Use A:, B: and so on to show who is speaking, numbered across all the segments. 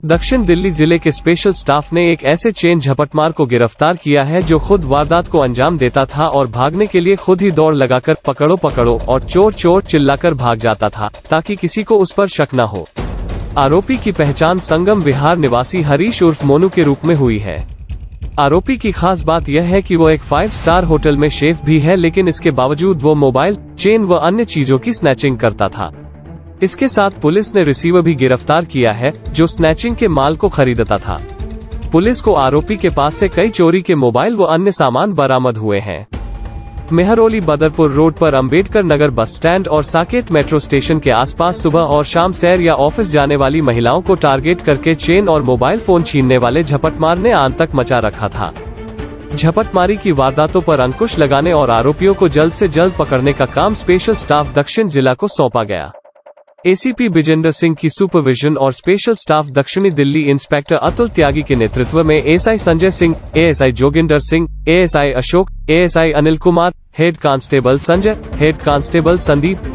A: दक्षिण दिल्ली जिले के स्पेशल स्टाफ ने एक ऐसे चेन झपटमार को गिरफ्तार किया है जो खुद वारदात को अंजाम देता था और भागने के लिए खुद ही दौड़ लगाकर पकड़ो पकड़ो और चोर चोर चिल्लाकर भाग जाता था ताकि किसी को उस पर शक न हो। आरोपी की पहचान संगम विहार निवासी हरीश उर्फ मोनू के रूप में हुई है। आरोपी की खास बात यह है कि वो एक 5 स्टार होटल में शेफ भी है, लेकिन इसके बावजूद वो मोबाइल, चेन व अन्य चीजों की स्नैचिंग करता था। इसके साथ पुलिस ने रिसीवर भी गिरफ्तार किया है जो स्नैचिंग के माल को खरीदता था। पुलिस को आरोपी के पास से कई चोरी के मोबाइल व अन्य सामान बरामद हुए हैं। मेहरौली बदरपुर रोड पर अंबेडकर नगर बस स्टैंड और साकेत मेट्रो स्टेशन के आसपास सुबह और शाम सैर या ऑफिस जाने वाली महिलाओं को टारगेट करके चेन और मोबाइल फोन छीनने वाले झपटमार ने आतंक मचा रखा था। झपटमारी की वारदातों पर अंकुश लगाने और आरोपियों को जल्द से जल्द पकड़ने का काम स्पेशल स्टाफ दक्षिण जिला को सौंपा गया। एसीपी बिजेंद्र सिंह की सुपरविजन और स्पेशल स्टाफ दक्षिणी दिल्ली इंस्पेक्टर अतुल त्यागी के नेतृत्व में ASI Sanjay Singh, ASI Joginder Singh, ASI Ashok, ASI Anil Kumar, head constable Sanjay, head constable Sandeep,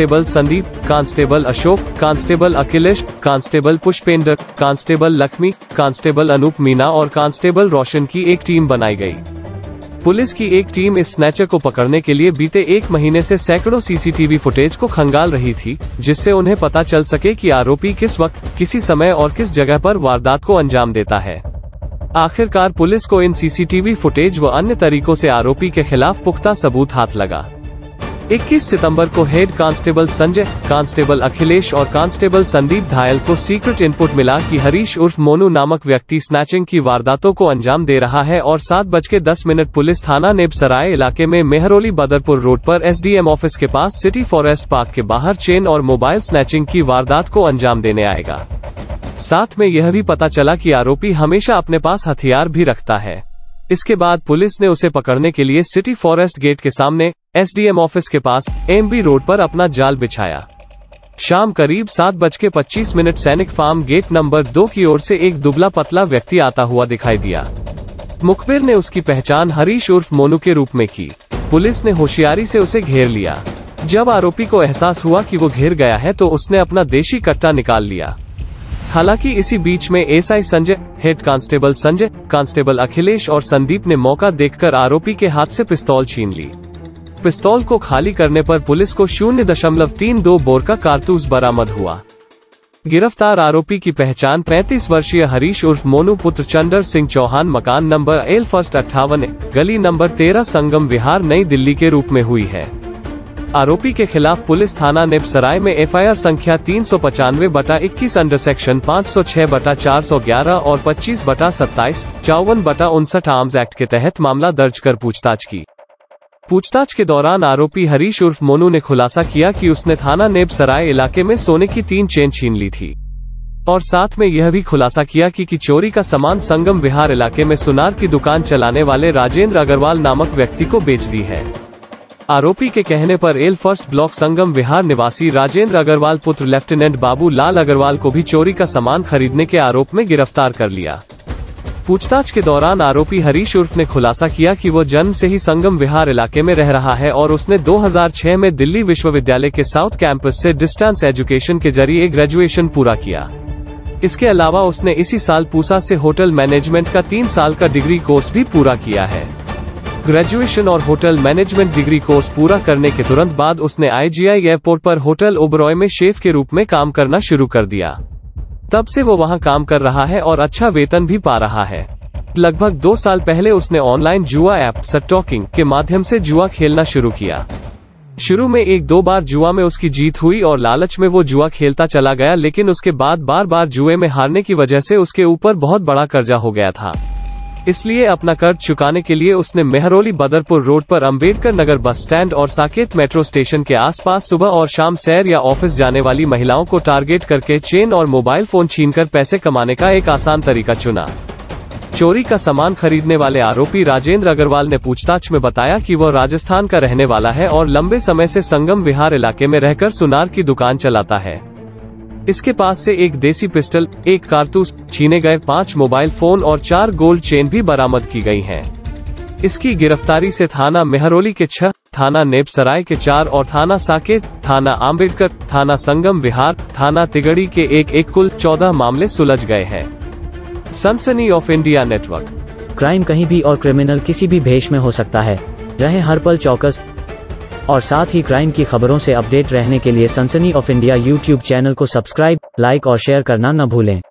A: constable Ashok, constable Akhilesh, constable Pushpendra, constable Lakshmi, constable Anoop Meena और कांस्टेबल रोशन की एक टीम बनाई गई। पुलिस की एक टीम इस स्नैचर को पकड़ने के लिए बीते 1 महीने से सैकड़ों सीसीटीवी फुटेज को खंगाल रही थी, जिससे उन्हें पता चल सके कि आरोपी किस वक्त, किसी समय और किस जगह पर वारदात को अंजाम देता है। आखिरकार पुलिस को इन सीसीटीवी फुटेज व अन्य तरीकों से आरोपी के खिलाफ पुख्ता सबूत हाथ लगा। 21 सितंबर को head constable Sanjay, constable Akhilesh और कांस्टेबल संदीप धायल को सीक्रेट इनपुट मिला कि हरीश उर्फ मोनू नामक व्यक्ति स्नैचिंग की वारदातों को अंजाम दे रहा है और 7:10 पुलिस थाना नेबसराय इलाके में मेहरौली बदरपुर रोड पर एसडीएम ऑफिस के पास सिटी फॉरेस्ट पार्क के बाहर चेन और मोबाइल स्नैचिंग की वारदात को अंजाम देने आएगा। साथ में यह भी पता चला कि आरोपी हमेशा अपने पास हथियार भी रखता है। इसके बाद पुलिस ने उसे पकड़ने के लिए सिटी फॉरेस्ट गेट के सामने एसडीएम ऑफिस के पास एमबी रोड पर अपना जाल बिछाया। शाम करीब 7:25 सैनिक फार्म गेट नंबर 2 की ओर से एक दुबला पतला व्यक्ति आता हुआ दिखाई दिया। मुखबिर ने उसकी पहचान हरीश उर्फ मोनू के रूप में की। पुलिस ने होशियारी से उसे घेर लिया। जब आरोपी को एहसास हुआ कि वो घिर गया है तो उसने अपना देशी कट्टा निकाल लिया। हालांकि इसी बीच में ASI Sanjay, head constable Sanjay, constable Akhilesh और संदीप ने मौका देखकर आरोपी के हाथ से पिस्तौल छीन ली। पिस्तौल को खाली करने पर पुलिस को 0.32 बोर का कारतूस बरामद हुआ। गिरफ्तार आरोपी की पहचान 35 वर्षीय हरीश उर्फ मोनू पुत्र चंदर सिंह चौहान, मकान नंबर एल फर्स्ट 58, गली नंबर 13, संगम विहार, नई दिल्ली के रूप में हुई है। आरोपी के खिलाफ पुलिस थाना नेबसराय में एफआईआर संख्या 395/21 अंडर सेक्शन 506/411 और 25/27, 54/59 आर्म्स एक्ट के तहत मामला दर्ज कर पूछताछ की। पूछताछ के दौरान आरोपी हरीश उर्फ मोनू ने खुलासा किया कि उसने थाना नेबसराय इलाके में सोने की 3 चेन छीन ली थी और साथ में यह भी खुलासा किया कि चोरी का सामान संगम विहार इलाके में सुनार की दुकान चलाने वाले राजेंद्र अग्रवाल नामक व्यक्ति को बेच दी है। आरोपी के कहने पर L first block Sangam Vihar निवासी राजेंद्र अग्रवाल पुत्र लेफ्टिनेंट बाबू लाल अग्रवाल को भी चोरी का सामान खरीदने के आरोप में गिरफ्तार कर लिया। पूछताछ के दौरान आरोपी हरीश उर्फ ने खुलासा किया कि वो जन्म से ही संगम विहार इलाके में रह रहा है और उसने 2006 में दिल्ली विश्वविद्यालय के साउथ कैंपस से डिस्टेंस एजुकेशन के जरिए ग्रेजुएशन पूरा किया। इसके अलावा उसने इसी साल पूसा से होटल मैनेजमेंट का 3 साल का डिग्री कोर्स भी पूरा किया है। ग्रेजुएशन और होटल मैनेजमेंट डिग्री कोर्स पूरा करने के तुरंत बाद उसने आईजीआई एयरपोर्ट पर होटल ओबरॉय में शेफ के रूप में काम करना शुरू कर दिया। तब से वो वहां काम कर रहा है और अच्छा वेतन भी पा रहा है। लगभग 2 साल पहले उसने ऑनलाइन जुआ ऐप सटॉकिंग के माध्यम से जुआ खेलना शुरू किया। शुरू में 1-2 बार जुआ में उसकी जीत हुई और लालच में वो जुआ खेलता चला गया, लेकिन उसके बाद बार जुए में हारने की वजह से उसके ऊपर बहुत बड़ा कर्जा हो गया था। इसलिए अपना कर्ज चुकाने के लिए उसने मेहरौली बदरपुर रोड पर अंबेडकर नगर बस स्टैंड और साकेत मेट्रो स्टेशन के आसपास सुबह और शाम सैर या ऑफिस जाने वाली महिलाओं को टारगेट करके चेन और मोबाइल फोन छीनकर पैसे कमाने का एक आसान तरीका चुना। चोरी का सामान खरीदने वाले आरोपी राजेंद्र अग्रवाल ने पूछताछ में बताया कि वह राजस्थान का रहने वाला है और लंबे समय से संगम विहार इलाके में रहकर सुनार की दुकान चलाता है। इसके पास से एक देसी पिस्टल, 1 कारतूस, छीने गए 5 मोबाइल फोन और 4 गोल्ड चेन भी बरामद की गई हैं। इसकी गिरफ्तारी से थाना मेहरौली के 6, थाना नेपसराय के 4 और थाना साकेत, थाना आम्बेडकर, थाना संगम विहार, थाना तिगड़ी के एक कुल 14 मामले सुलझ गए हैं। सनसनी ऑफ इंडिया नेटवर्क।
B: क्राइम कहीं भी और क्रिमिनल किसी भी भेष में हो सकता है। रहे हर पल चौकस और साथ ही क्राइम की खबरों से अपडेट रहने के लिए Sansani of India YouTube channel को सब्सक्राइब, लाइक और शेयर करना न भूलें।